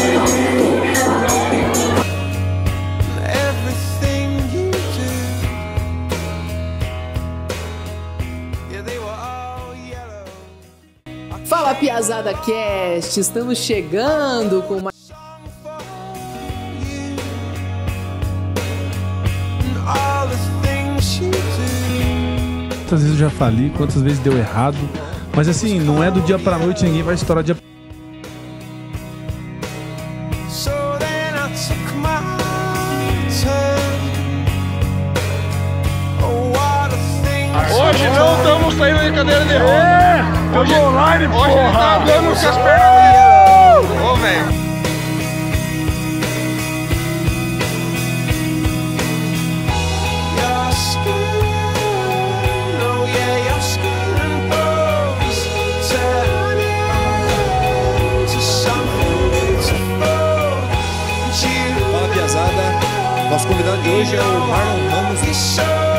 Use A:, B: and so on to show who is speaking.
A: Fala, Piazada Cast, estamos chegando com mais...
B: Quantas vezes eu já falei, quantas vezes deu errado, mas assim, não é do dia pra noite, ninguém vai estourar dia.
C: Hoje não estamos saindo de cadeira de roda. Hoje online, porra. Hoje ele tá andando com as pernas. Ô, velho.
D: Fala, Piazada. Nosso convidado de hoje é o Marlon Ramos.